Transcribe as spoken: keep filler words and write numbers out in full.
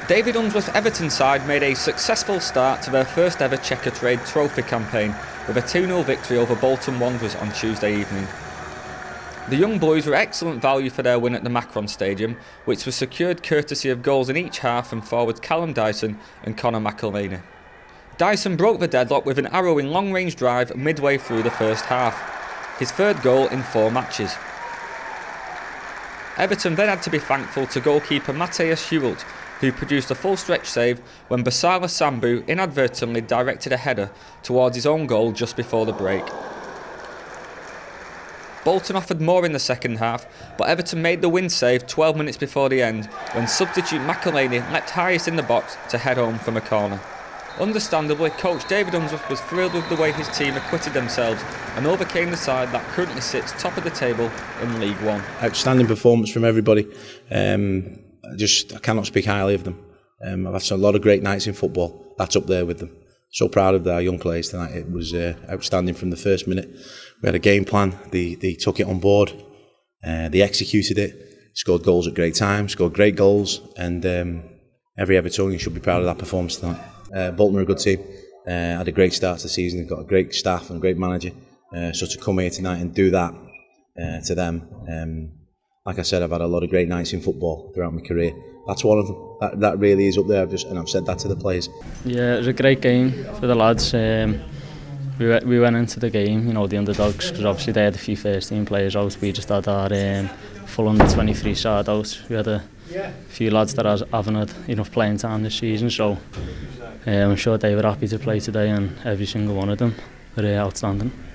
David Unsworth's Everton side made a successful start to their first ever Checkatrade Trophy campaign with a two nil victory over Bolton Wanderers on Tuesday evening. The Young Blues were excellent value for their win at the Macron Stadium, which was secured courtesy of goals in each half from forwards Callum Dyson and Conor McElhaney. Dyson broke the deadlock with an arrowing long-range drive midway through the first half, his third goal in four matches. Everton then had to be thankful to goalkeeper Matthias Hewelt, who produced a full stretch save when Basala Sambu inadvertently directed a header towards his own goal just before the break. Bolton offered more in the second half, but Everton made the win save twelve minutes before the end when substitute McElhaney leapt highest in the box to head home from a corner. Understandably, coach David Unsworth was thrilled with the way his team acquitted themselves and overcame the side that currently sits top of the table in League One. Outstanding performance from everybody. Um, I just I cannot speak highly of them. Um, I've had a lot of great nights in football. That's up there with them. So proud of our young players tonight. It was uh, outstanding from the first minute. We had a game plan. They, they took it on board. Uh, they executed it. Scored goals at great times. Scored great goals. And um, every Evertonian should be proud of that performance tonight. Uh, Bolton are a good team. Uh, had a great start to the season. They've got a great staff and a great manager. Uh, so to come here tonight and do that uh, to them, um, like I said, I've had a lot of great nights in football throughout my career. That's one of them. That, that really is up there. I've just, and I've said that to the players. Yeah, it was a great game for the lads. Um, we we went into the game, you know, the underdogs, because obviously they had a few first team players out. We just had our um, full under twenty-three side out. We had a few lads that are having had enough playing time this season, so um, I'm sure they were happy to play today, and every single one of them were uh, outstanding.